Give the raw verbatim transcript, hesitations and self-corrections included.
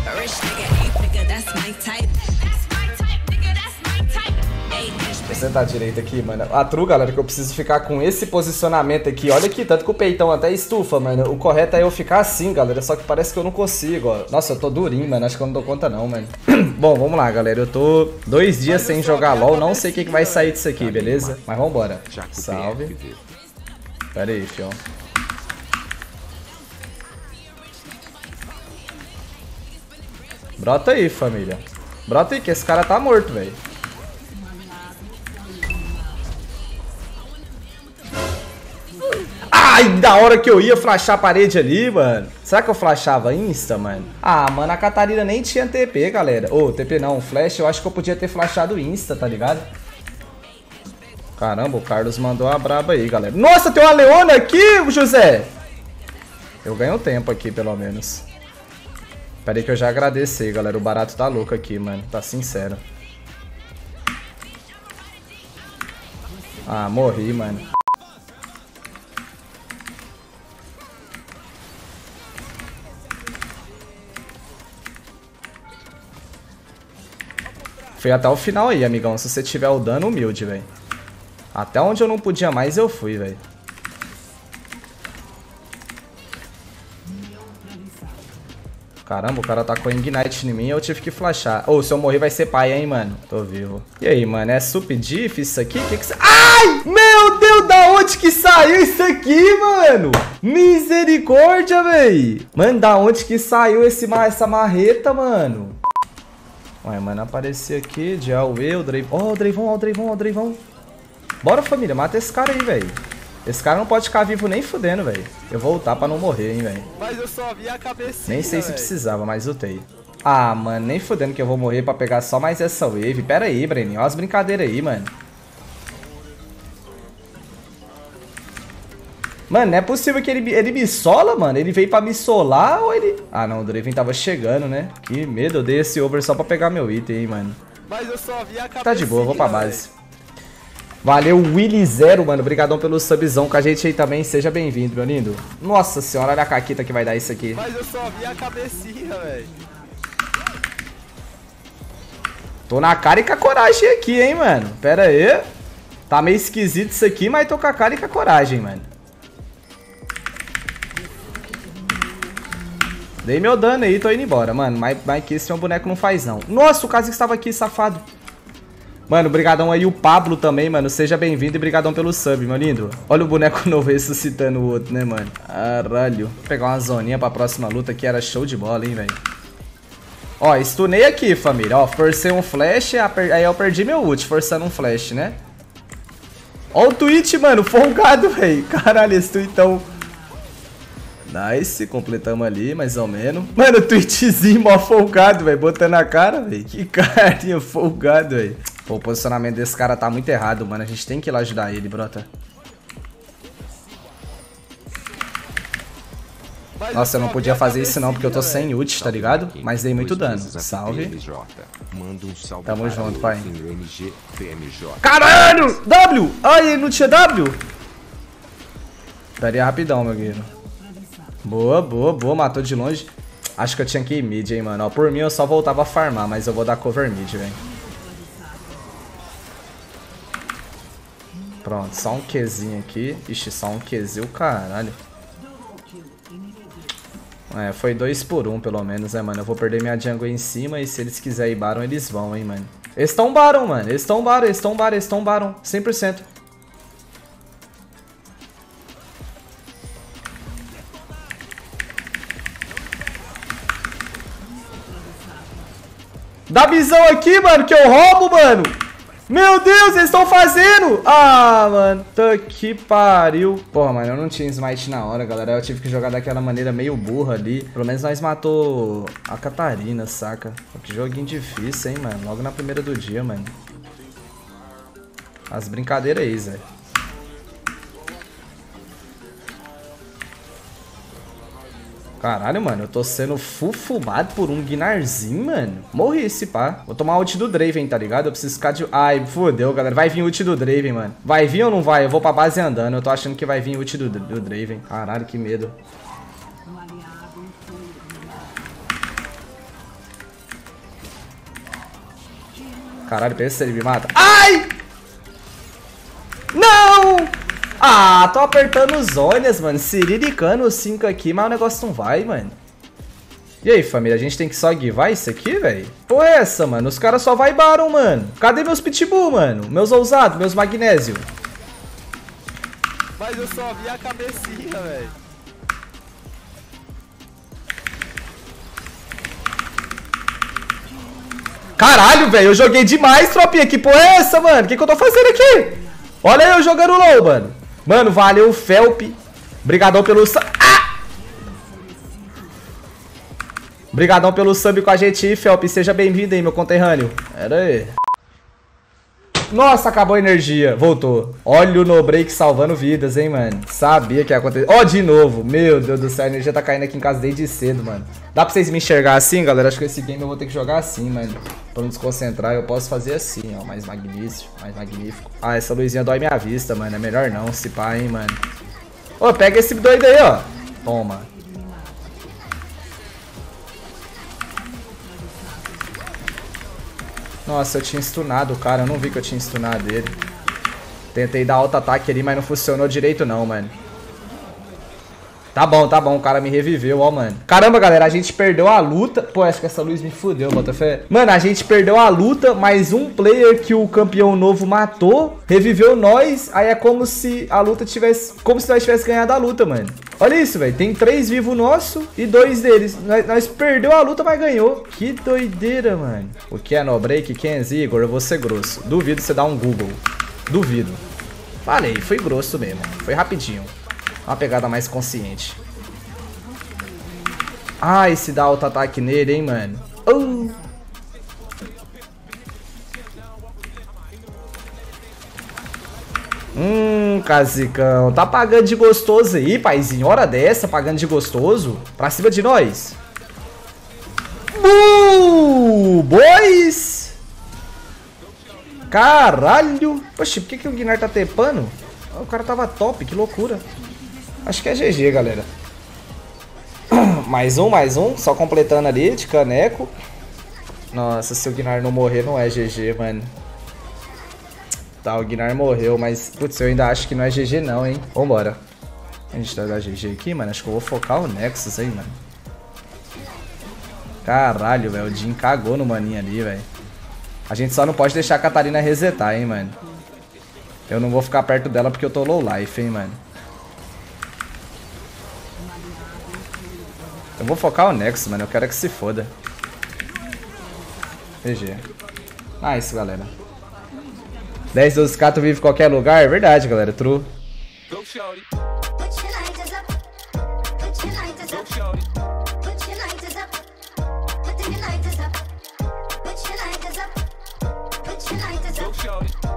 Vou sentar direito aqui, mano. A true, galera, que eu preciso ficar com esse posicionamento aqui. Olha aqui, tanto que o peitão até estufa, mano. O correto é eu ficar assim, galera. Só que parece que eu não consigo, ó. Nossa, eu tô durinho, mano. Acho que eu não dou conta não, mano. Bom, vamos lá, galera. Eu tô dois dias sem jogar LOL. Não sei o que, que vai sair disso aqui, beleza? Mas vambora. Salve. Pera aí, fião. Brota aí, família. Brota aí, que esse cara tá morto, velho. Ai, da hora que eu ia flashar a parede ali, mano. Será que eu flashava insta, mano? Ah, mano, a Catarina nem tinha T P, galera. Ô, oh, T P não, flash. Eu acho que eu podia ter flashado insta, tá ligado? Caramba, o Carlos mandou a braba aí, galera. Nossa, tem uma Leona aqui, José. Eu ganho tempo aqui, pelo menos. Pera aí que eu já agradeci, galera. O barato tá louco aqui, mano. Tá sincero. Ah, morri, mano. Fui até o final aí, amigão. Se você tiver o dano, humilde, velho. Até onde eu não podia mais, eu fui, velho. Caramba, o cara tacou Ignite em mim e eu tive que flashar. Ô, oh, se eu morrer vai ser pai, hein, mano. Tô vivo. E aí, mano, é super diff isso aqui? Que que você... Ai! Meu Deus, da onde que saiu isso aqui, mano? Misericórdia, véi. Mano, da onde que saiu esse, essa marreta, mano? Ué, mano, apareceu aqui, de Aue, o Drayvon. Ó, o Drayvon, ó, o Drayvon, ó, o Drayvon. Bora, família, mata esse cara aí, velho. Esse cara não pode ficar vivo nem fudendo, velho. Eu vou ultar pra não morrer, hein, velho. Mas eu só vi a cabecinha, nem sei se véio. precisava, mas ultei. Ah, mano, nem fudendo que eu vou morrer pra pegar só mais essa wave. Pera aí, Breninho. Olha as brincadeiras aí, mano. Mano, não é possível que ele, ele me sola, mano. Ele veio pra me solar ou ele... Ah, não, o Draven tava chegando, né? Que medo, eu dei esse over só pra pegar meu item, hein, mano. Mas eu só vi a cabecinha. Tá de boa, vou pra base. Véio. Valeu, Willy Zero, mano. Obrigadão pelo subzão com a gente aí também. Seja bem-vindo, meu lindo. Nossa senhora, olha a caquita que vai dar isso aqui. Mas eu só vi a cabecinha, velho. Tô na cara e com a coragem aqui, hein, mano. Pera aí. Tá meio esquisito isso aqui, mas tô com a cara e com a coragem, mano. Dei meu dano aí, tô indo embora, mano. Mas, mas que esse meu boneco não faz, não. Nossa, o Kha'Zix estava aqui, safado. Mano, brigadão aí o Pablo também, mano. Seja bem-vindo e brigadão pelo sub, meu lindo. Olha o boneco novo ressuscitando o outro, né, mano? Caralho. Vou pegar uma zoninha pra próxima luta que era show de bola, hein, velho. Ó, stunei aqui, família. Ó, forcei um flash, aí eu perdi meu ult, forçando um flash, né? Ó o tweet, mano, folgado, velho. Caralho, esse tweetão... Nice, completamos ali, mais ou menos. Mano, o tweetzinho mó folgado, velho. Botando a cara, velho. Que carinha folgado, velho. Pô, o posicionamento desse cara tá muito errado, mano. A gente tem que ir lá ajudar ele, brota. Nossa, eu não podia fazer isso não, porque eu tô sem ult, tá ligado? Mas dei muito dano. Salve. Tamo junto, pai. Caralho! W! Ai, não tinha W? Daria rapidão, meu guerreiro. Boa, boa, boa. Matou de longe. Acho que eu tinha que ir mid, hein, mano. Ó, por mim eu só voltava a farmar, mas eu vou dar cover mid, velho. Pronto, só um Qzinho aqui. Ixi, só um Qzinho, caralho. É, foi dois por um, pelo menos, né, mano? Eu vou perder minha jungle em cima e se eles quiserem ir Baron, eles vão, hein, mano. Eles estão Baron, mano. Eles estão Baron, eles estão Baron, eles estão Baron. cem por cento. Dá visão aqui, mano, que eu roubo, mano. Meu Deus, eles estão fazendo. Ah, mano, tá que pariu. Porra, mano, eu não tinha smite na hora, galera. Eu tive que jogar daquela maneira meio burra ali. Pelo menos nós matou a Catarina, saca? Que joguinho difícil, hein, mano. Logo na primeira do dia, mano. As brincadeiras aí, Zé. Caralho, mano, eu tô sendo fufubado por um Guinarzinho, mano. Morri esse pá. Vou tomar ult do Draven, tá ligado? Eu preciso ficar de... Ai, fodeu, galera. Vai vir ult do Draven, mano. Vai vir ou não vai? Eu vou pra base andando. Eu tô achando que vai vir ult do, do Draven. Caralho, que medo. Caralho, pensa se ele me mata. Ai! Não! Ah, tô apertando os olhos, mano. Siriricando os cinco aqui, mas o negócio não vai, mano. E aí, família, a gente tem que só guivar isso aqui, velho? Pô, é essa, mano? Os caras só vai baram, mano. Cadê meus pitbull, mano? Meus ousados, meus magnésio. Mas eu só vi a cabecinha, velho. Caralho, velho, eu joguei demais, tropinha. Que porra é essa, mano? O que, que eu tô fazendo aqui? Olha eu jogando low, mano. Mano, valeu, Felp. Obrigadão pelo... Ah! Obrigadão pelo sub com a gente aí, Felp. Seja bem-vindo aí, meu conterrâneo. Era aí. Nossa, acabou a energia. Voltou. Olha o no break salvando vidas, hein, mano. Sabia que ia acontecer. Ó, oh, de novo. Meu Deus do céu, a energia tá caindo aqui em casa desde cedo, mano. Dá pra vocês me enxergar assim, galera? Acho que esse game eu vou ter que jogar assim, mano. Pra não desconcentrar, eu posso fazer assim, ó. Mais magnífico, mais magnífico. Ah, essa luzinha dói minha vista, mano. É melhor não, se pá, hein, mano. Ô, oh, pega esse doido aí, ó. Toma. Nossa, eu tinha stunado o cara, eu não vi que eu tinha stunado ele. Tentei dar auto-ataque ali, mas não funcionou direito não, mano. Tá bom, tá bom, o cara me reviveu, ó, mano. Caramba, galera, a gente perdeu a luta. Pô, acho que essa luz me fudeu, Botafé. Mano, a gente perdeu a luta, mas um player que o campeão novo matou, reviveu nós. Aí é como se a luta tivesse... Como se nós tivéssemos ganhado a luta, mano. Olha isso, velho. Tem três vivos nossos e dois deles. Nós, nós perdeu a luta, mas ganhou. Que doideira, mano. O que é no break? Kenzie, Igor, eu vou ser grosso. Duvido você dar um Google. Duvido. Falei, foi grosso mesmo. Foi rapidinho. Uma pegada mais consciente. Ai, se dá auto-ataque nele, hein, mano. Uh. Hum, Casicão. Tá pagando de gostoso aí, paizinho. Hora dessa, pagando de gostoso. Pra cima de nós. Uh, boys. Caralho. Poxa, por que, que o Guinar tá tepando? O cara tava top, que loucura. Acho que é G G, galera. Mais um, mais um. Só completando ali, de caneco. Nossa, se o Guinar não morrer, não é G G, mano. Tá, o Guinar morreu, mas... Putz, eu ainda acho que não é G G não, hein. Vambora. A gente tá da G G aqui, mano. Acho que eu vou focar o Nexus aí, mano. Caralho, velho. O Jhin cagou no maninho ali, velho. A gente só não pode deixar a Catarina resetar, hein, mano. Eu não vou ficar perto dela porque eu tô low life, hein, mano. Eu vou focar o Nexus, mano. Eu quero que se foda. G G. Nice, galera. dez, doze k tu vive em qualquer lugar? É verdade, galera. True. Go, shorty.